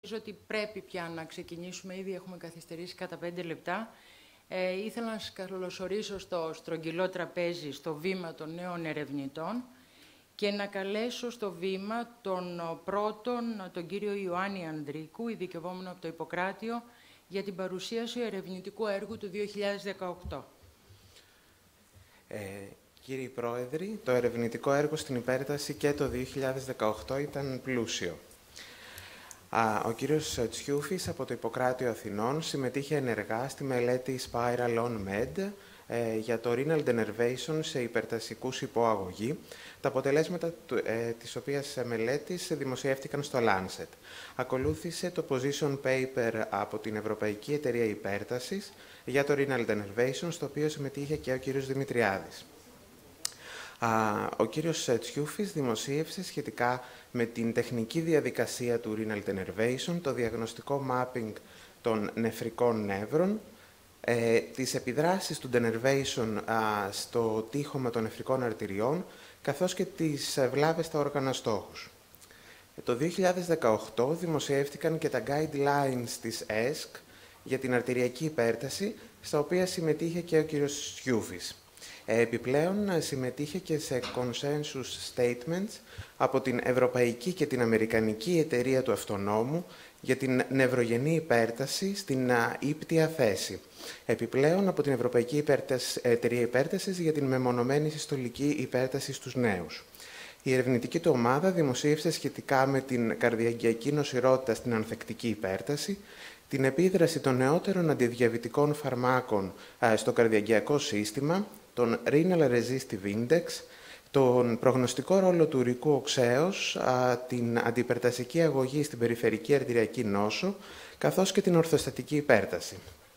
ότι πρέπει πια να ξεκινήσουμε, ήδη έχουμε καθυστερήσει κατά 5 λεπτά. Ήθελα να σας καλωσορίσω στο στρογγυλό τραπέζι, στο βήμα των νέων ερευνητών και να καλέσω στο βήμα τον πρώτον, τον κύριο Ιωάννη Ανδρίκου, ειδικευόμενο από το Ιπποκράτιο, για την παρουσίαση ερευνητικού έργου του 2018. Κύριοι Πρόεδροι, το ερευνητικό έργο στην Υπέρταση και το 2018 ήταν πλούσιο. Ο κύριος Τσιούφης από το Ιπποκράτιο Αθηνών συμμετείχε ενεργά στη μελέτη Spiral on Med για το Renal Denervation σε υπερτασικούς υποαγωγή, τα αποτελέσματα της οποίας μελέτης δημοσιεύτηκαν στο Lancet. Ακολούθησε το Position Paper από την Ευρωπαϊκή Εταιρεία Υπέρτασης για το Renal Denervation, στο οποίο συμμετείχε και ο κύριος Δημητριάδης. Ο κύριος Τσιούφης δημοσίευσε σχετικά με την τεχνική διαδικασία του Renal Denervation, το διαγνωστικό mapping των νεφρικών νεύρων, τις επιδράσεις του Denervation στο τείχομα των νεφρικών αρτηριών, καθώς και τις βλάβες στα όργανα στόχους. Το 2018 δημοσιεύτηκαν και τα guidelines της ΕΣΚ για την αρτηριακή υπέρταση, στα οποία συμμετείχε και ο κύριος Τσιούφης. Επιπλέον, συμμετείχε και σε consensus statements από την Ευρωπαϊκή και την Αμερικανική Εταιρεία του Αυτονόμου για την νευρογενή υπέρταση στην ύπτια θέση. Επιπλέον, από την Ευρωπαϊκή Εταιρεία Υπέρτασης για την μεμονωμένη συστολική υπέρταση στους νέους. Η ερευνητική του ομάδα δημοσίευσε σχετικά με την καρδιαγγειακή νοσηρότητα στην ανθεκτική υπέρταση, την επίδραση των νεότερων αντιδιαβητικών φαρμάκων στο καρδιαγγειακό σύστημα, τον Renal Resistive Index, τον προγνωστικό ρόλο του ουρικού οξέως, την αντιπερτασική αγωγή στην περιφερική αρτηριακή νόσο, καθώς και την ορθοστατική υπέρταση.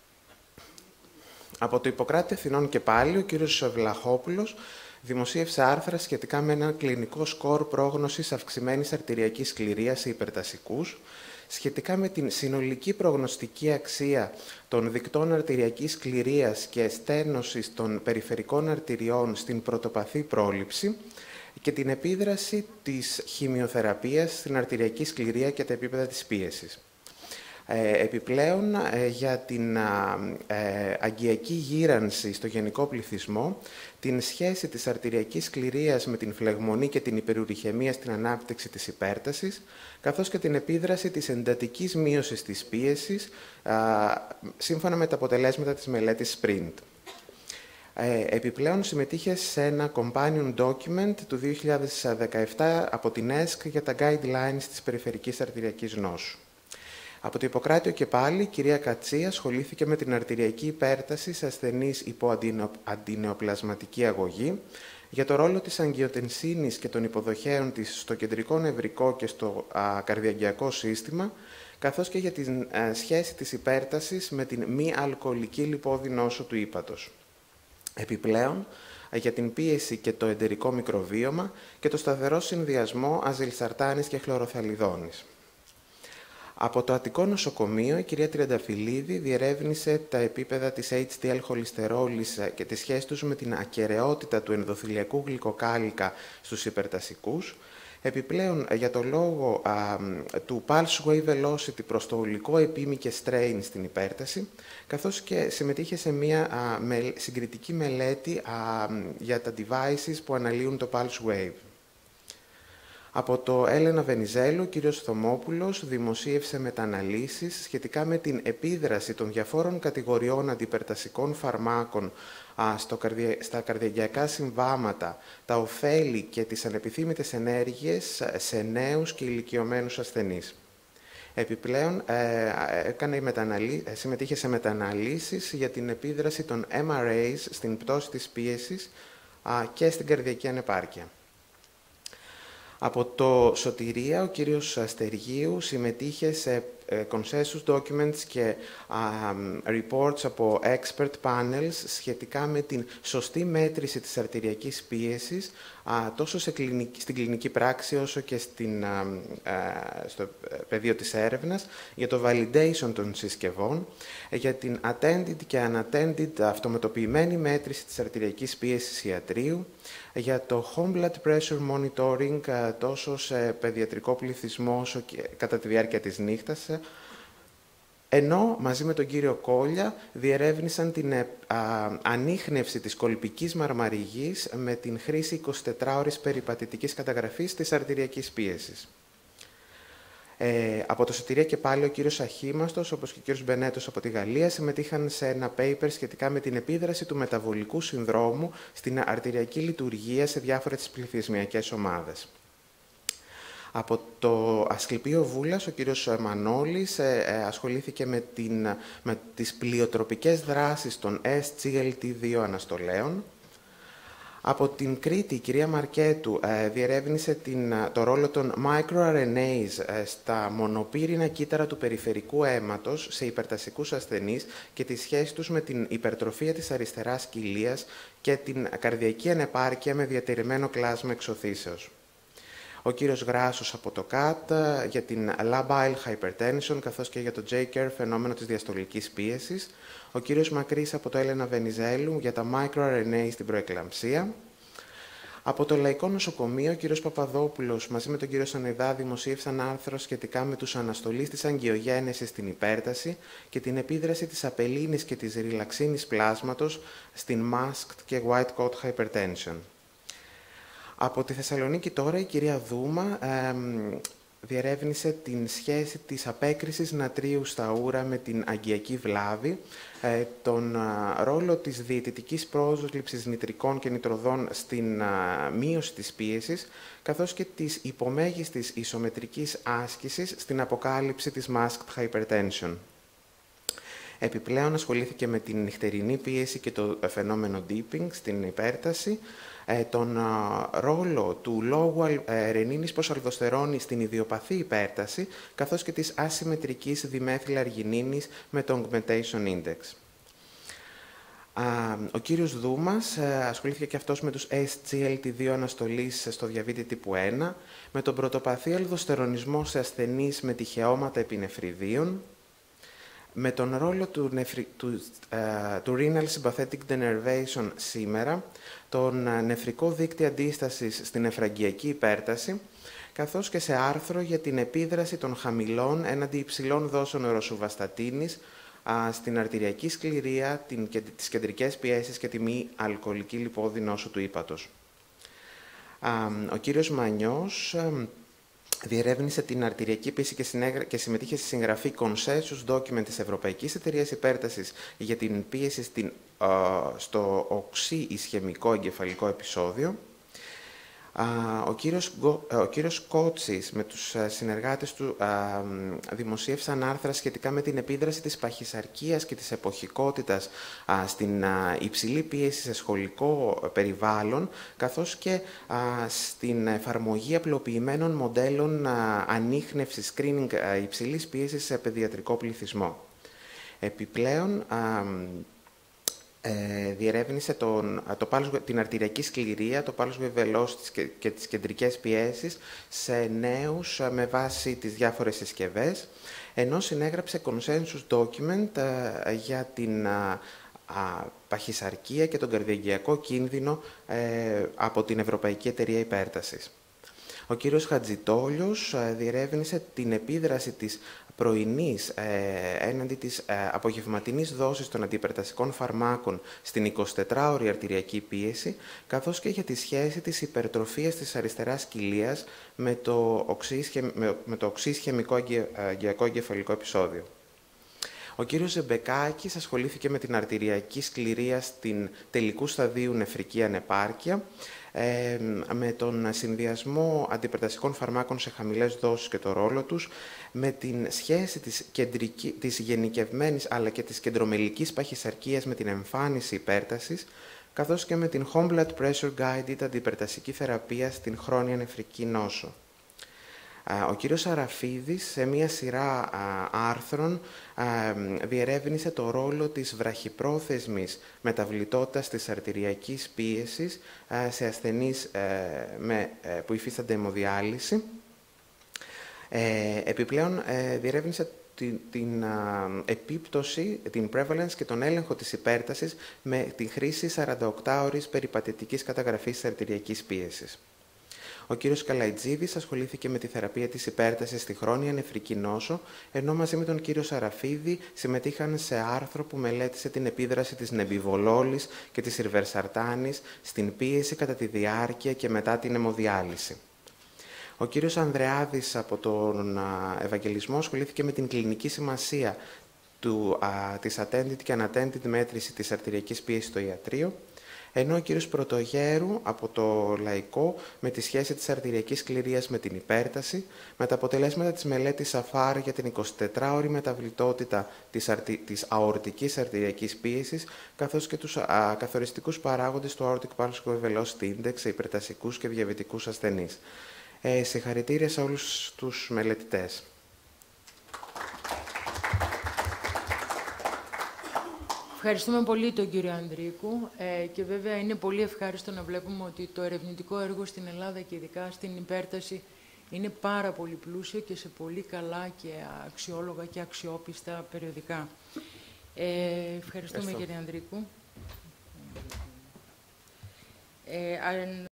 Από το Ιπποκράτιο Αθηνών και πάλι, ο κύριος Βλαχόπουλος δημοσίευσε άρθρα σχετικά με ένα κλινικό σκορ πρόγνωσης αυξημένης αρτηριακής σκληρίας σε υπερτασικούς, σχετικά με την συνολική προγνωστική αξία των δικτών αρτηριακής σκληρίας και στένωσης των περιφερικών αρτηριών στην πρωτοπαθή πρόληψη και την επίδραση της χημειοθεραπείας στην αρτηριακή σκληρία και τα επίπεδα της πίεσης. Επιπλέον, για την αγκιακή γύρανση στο γενικό πληθυσμό, την σχέση της αρτηριακής σκληρίας με την φλεγμονή και την υπερουρυχαιμία στην ανάπτυξη της υπέρτασης, καθώς και την επίδραση της εντατικής μείωσης της πίεσης, σύμφωνα με τα αποτελέσματα της μελέτης SPRINT. Επιπλέον, συμμετείχε σε ένα companion document του 2017 από την ΕΣΚ για τα guidelines της περιφερικής αρτηριακής νόσου. Από το Ιπποκράτιο και πάλι, η κυρία Κατσία ασχολήθηκε με την αρτηριακή υπέρταση σε ασθενείς υπό αντινεοπλασματική αγωγή, για το ρόλο της αγγιοτενσίνης και των υποδοχέων της στο κεντρικό νευρικό και στο καρδιαγγειακό σύστημα, καθώς και για τη σχέση της υπέρτασης με την μη αλκοολική λιπόδη νόσο του ύπατος. Επιπλέον, για την πίεση και το εντερικό μικροβίωμα και το σταθερό συνδυασμό αζελσαρτάνης και χλωροθαλιδόνης. Από το Αττικό Νοσοκομείο, η κυρία Τριανταφυλλίδη διερεύνησε τα επίπεδα της HDL χολυστερόλης και τη σχέση τους με την ακεραιότητα του ενδοθυλιακού γλυκοκάλικα στους υπερτασικούς. Επιπλέον, για το λόγο του pulse wave velocity προς το υλικό επίμη και strain στην υπέρταση, καθώς και συμμετείχε σε μια συγκριτική μελέτη για τα devices που αναλύουν το pulse wave. Από το Έλενα Βενιζέλου, ο κύριος Θωμόπουλος δημοσίευσε μεταναλύσεις σχετικά με την επίδραση των διαφόρων κατηγοριών αντιπερτασικών φαρμάκων στα καρδιαγγειακά συμβάματα, τα ωφέλη και τις ανεπιθύμητες ενέργειες σε νέους και ηλικιωμένους ασθενείς. Επιπλέον, συμμετείχε σε μεταναλύσεις για την επίδραση των MRAs στην πτώση της πίεσης και στην καρδιακή ανεπάρκεια. Από το Σωτηρία, ο κύριος Αστεργίου συμμετείχε σε consensus documents και reports από expert panels σχετικά με την σωστή μέτρηση της αρτηριακής πίεσης τόσο στην κλινική πράξη όσο και στο πεδίο της έρευνας, για το validation των συσκευών, για την attended και unattended αυτοματοποιημένη μέτρηση της αρτηριακής πίεσης ιατρίου, για το home blood pressure monitoring τόσο σε παιδιατρικό πληθυσμό όσο και κατά τη διάρκεια της νύχτας, ενώ μαζί με τον κύριο Κόλια διερεύνησαν την ανίχνευση της κολπικής μαρμαριγής με την χρήση 24ωρης περιπατητικής καταγραφής της αρτηριακής πίεσης. Από το Σωτηρία και πάλι ο κύριος Αχήμαστος, όπως και ο κύριος Μπενέτος από τη Γαλλία, συμμετείχαν σε ένα paper σχετικά με την επίδραση του μεταβολικού συνδρόμου στην αρτηριακή λειτουργία σε διάφορες πληθυσμιακές ομάδες. Από το Ασκληπείο Βούλας, ο κύριος Μανώλης ασχολήθηκε με τις πλειοτροπικές δράσεις των SGLT2 αναστολέων. Από την Κρήτη, η κυρία Μαρκέτου διερεύνησε το ρόλο των microRNAs στα μονοπύρινα κύτταρα του περιφερικού αίματος σε υπερτασικούς ασθενείς και τη σχέση τους με την υπερτροφία της αριστεράς κοιλίας και την καρδιακή ανεπάρκεια με διατηρημένο κλάσμα εξωθήσεως. Ο κύριος Γράσος από το ΚΑΤ για την labile hypertension, καθώς και για το J-curve, φαινόμενο της διαστολικής πίεσης. Ο κύριος Μακρύς από το Έλενα Βενιζέλου για τα microRNA στην προεκλαμψία. Από το Λαϊκό Νοσοκομείο, ο κύριος Παπαδόπουλος μαζί με τον κύριο Σανιδά δημοσίευσαν άρθρο σχετικά με τους αναστολείς της αγκιογένεσης στην υπέρταση και την επίδραση της απελίνης και της ριλαξίνης πλάσματος στην masked και white coat hypertension. Από τη Θεσσαλονίκη τώρα η κυρία Δούμα διερεύνησε την σχέση της απέκρησης νατρίου στα ούρα με την αγκιακή βλάβη, τον ρόλο της διαιτητικής πρόσληψης νητρικών και νητροδών στην μείωση της πίεσης, καθώς και της υπομέγιστης ισομετρικής άσκησης στην αποκάλυψη της masked hypertension. Επιπλέον ασχολήθηκε με την νυχτερινή πίεση και το φαινόμενο dipping στην υπέρταση, τον ρόλο του λόγου ρενίνης προς αλδοστερόνη στην ιδιοπαθή υπέρταση, καθώς και της ασυμμετρικής δημέθυλαργινίνης με το augmentation index. Ο κύριος Δούμας ασχολήθηκε και αυτός με τους SGLT2 αναστολής στο διαβήτη τύπου 1, με τον πρωτοπαθή αλδοστερονισμό σε ασθενείς με τυχαιώματα επινεφριδίων, με τον ρόλο του renal sympathetic denervation σήμερα, τον νεφρικό δίκτυο αντίστασης στην νεφραγγειακή υπέρταση, καθώς και σε άρθρο για την επίδραση των χαμηλών έναντι υψηλών δόσεων ροσουβαστατίνης στην αρτηριακή σκληρία, τις κεντρικές πιέσεις και τη μη αλκοολική λιπόδη νόσο του ύπατος. Ο κύριος Μανιός διερεύνησε την αρτηριακή πίεση και συμμετείχε στη συγγραφή Consensus Document της Ευρωπαϊκής Εταιρείας Υπέρτασης για την πίεση στο οξύ ισχαιμικό εγκεφαλικό επεισόδιο. Ο κύριος Κότσης με τους συνεργάτες του δημοσίευσαν άρθρα σχετικά με την επίδραση της παχυσαρκίας και της εποχικότητας στην υψηλή πίεση σε σχολικό περιβάλλον, καθώς και στην εφαρμογή απλοποιημένων μοντέλων ανίχνευσης screening υψηλής πίεσης σε παιδιατρικό πληθυσμό. Επιπλέον, διερεύνησε την αρτηριακή σκληρία, το πάλος βεβελός και τις κεντρικές πιέσεις σε νέους με βάση τις διάφορες συσκευές, ενώ συνέγραψε consensus document για την παχυσαρκία και τον καρδιαγγειακό κίνδυνο από την Ευρωπαϊκή Εταιρεία Υπέρτασης. Ο κύριος Χατζητόλιος διερεύνησε την επίδραση της πρωινής έναντι της απογευματινής δόσης των αντιυπερτασικών φαρμάκων στην 24ωρη αρτηριακή πίεση, καθώς και για τη σχέση της υπερτροφίας της αριστεράς κοιλίας με το οξύ ισχαιμικό αγκιακό εγκεφαλικό επεισόδιο. Ο κύριος Ζεμπεκάκης ασχολήθηκε με την αρτηριακή σκληρία στην τελικού σταδίου νεφρική ανεπάρκεια, με τον συνδυασμό αντιπερτασικών φαρμάκων σε χαμηλές δόσεις και το ρόλο τους, με την σχέση της γενικευμένης αλλά και της κεντρομελικής παχυσαρκίας με την εμφάνιση υπέρτασης, καθώς και με την Home Blood Pressure Guided αντιπερτασική θεραπεία στην χρόνια νεφρική νόσο. Ο κύριος Αραφίδης, σε μία σειρά άρθρων, διερεύνησε το ρόλο της βραχυπρόθεσμης μεταβλητότητας της αρτηριακής πίεσης σε ασθενείς που υφίστανται αιμοδιάλυση. Επιπλέον, διερεύνησε την επίπτωση, την prevalence και τον έλεγχο της υπέρτασης με τη χρήση 48ωρης περιπατητικής καταγραφής της αρτηριακής πίεσης. Ο κύριος Καλαϊτζίδης ασχολήθηκε με τη θεραπεία της υπέρτασης στη χρόνια νεφρική νόσο, ενώ μαζί με τον κύριο Σαραφίδη συμμετείχαν σε άρθρο που μελέτησε την επίδραση της νεμπιβολόλης και της ιρβερσαρτάνης στην πίεση κατά τη διάρκεια και μετά την αιμοδιάλυση. Ο κύριος Ανδρεάδης από τον Ευαγγελισμό ασχολήθηκε με την κλινική σημασία της attended και unattended μέτρηση της αρτηριακής πίεσης στο ιατρείο, ενώ ο κύριος Πρωτογέρου από το Λαϊκό με τη σχέση της αρτηριακής κληρίας με την υπέρταση, με τα αποτελέσματα της μελέτης ΑΦΑΡ για την 24ωρη μεταβλητότητα της αορτικής αρτηριακής πίεσης, καθώς και τους καθοριστικούς παράγοντες του Aortic Pulse Velocity Index σε υπερτασικούς και διαβητικούς ασθενείς. Συγχαρητήρια σε όλους τους μελετητές. Ευχαριστούμε πολύ τον κύριο Ανδρίκου και βέβαια είναι πολύ ευχάριστο να βλέπουμε ότι το ερευνητικό έργο στην Ελλάδα και ειδικά στην υπέρταση είναι πάρα πολύ πλούσιο και σε πολύ καλά και αξιόλογα και αξιόπιστα περιοδικά. Ευχαριστούμε κύριε Ανδρίκου.